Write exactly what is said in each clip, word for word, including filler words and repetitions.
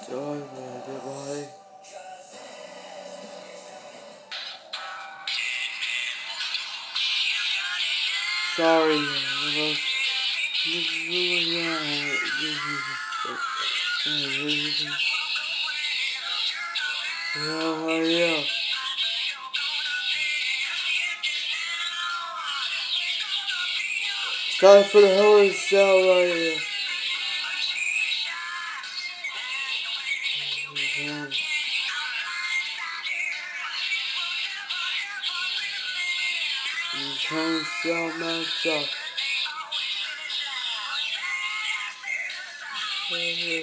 Sorry, everybody. Sorry. Oh, yeah. Time for the Hell in Cell right here. Yeah. I'm trying to sell myself. Yeah.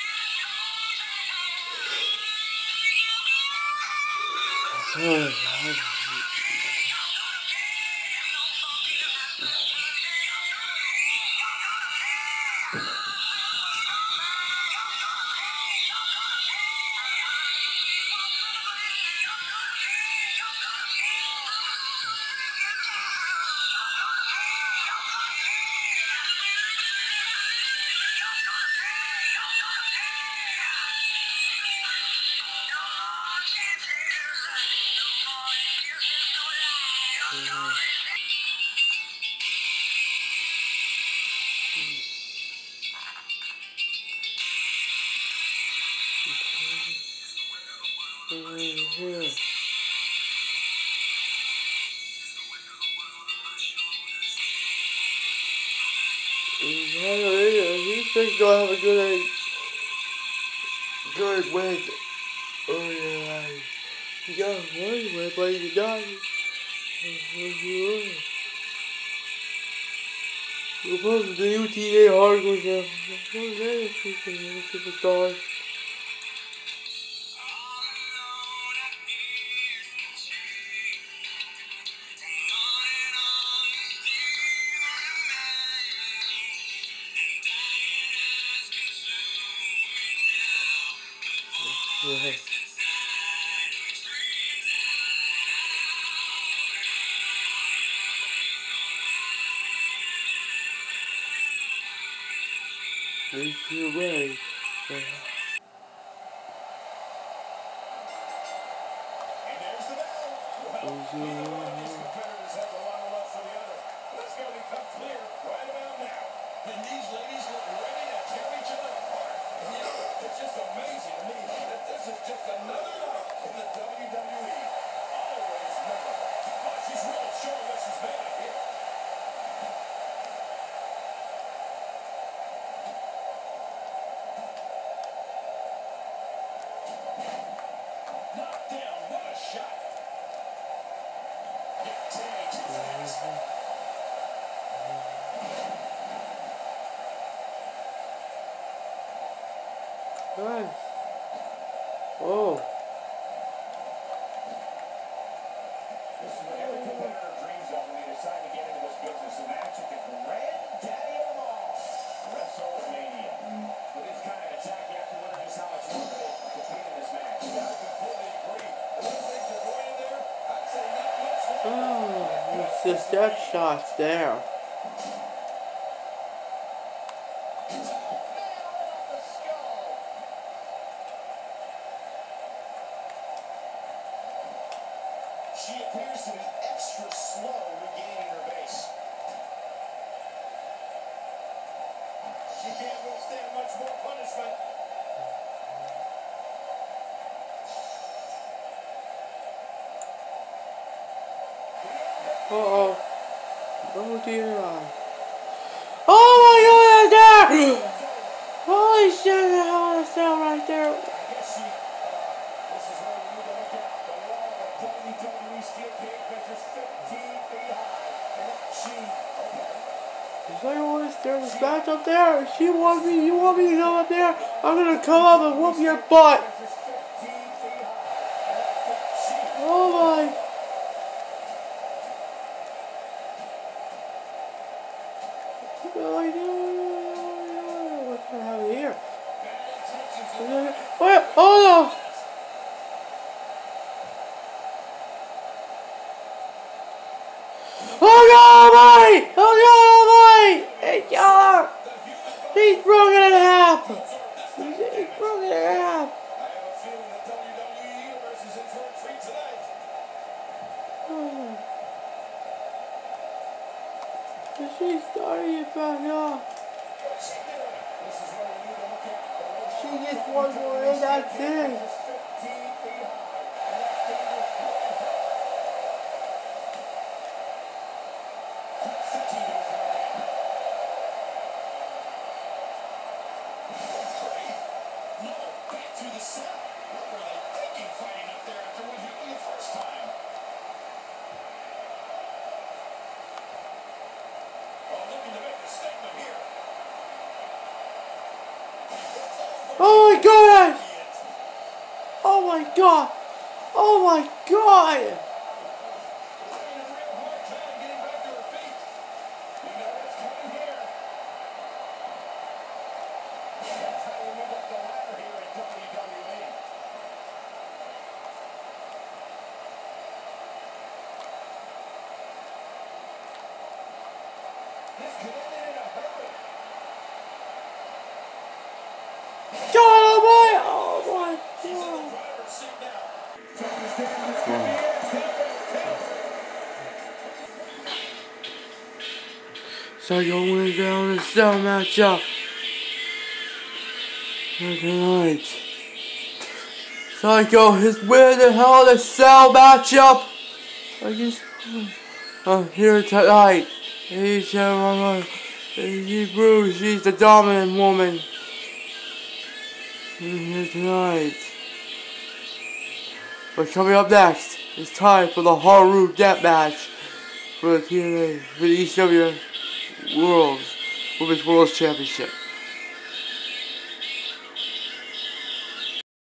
Sorry, God. Yeah. He thinks I have a good, good way. Oh yeah, you got one way, but you got it. You're supposed to do U T A hardcore stuff. What is that? Superstars. Yeah. Make your way. Yeah. There's the bell. And these ladies look ready to tear each other apart. And you know, it's just amazing to me that this is just another night in the W W E. Always memorable. Oh, she's really showing what she's made of here. Knocked down. What a shot. Nice. Oh. This is what every competitor dreams of when they decide to get into this business, a match at the granddaddy of them all, WrestleMania. With this kind of attack, you have to wonder just how much more they compete in this match. I completely agree. The way things are going in there, I'd say not much. Oh, it's the step shots there. She appears to be extra slow regaining her base. She can't withstand much more punishment. Uh-oh. Oh dear. Oh my God, there! Holy shit, the hell is that right there? Is there always there's a match up there? She want me, you want me to go up there? I'm gonna come up and whoop your butt. Oh my. What's gonna happen here? Wait, oh no! Oh no, boy! Oh no, boy! Hey, y'all! He's broken in half! He's, he's broken in half! she's starting it back up. She gets one more in, that's it. Oh my god! Oh my god! Oh my god! God, oh my, oh my god. Psycho wins down the cell matchup for tonight. Psycho is winning the hell of the cell matchup against uh, here tonight. He's uh, she's Bruce, she's the dominant woman. Here tonight. But coming up next, it's time for the Haru Death Match for the T N A, for the E C W World Women's World Championship.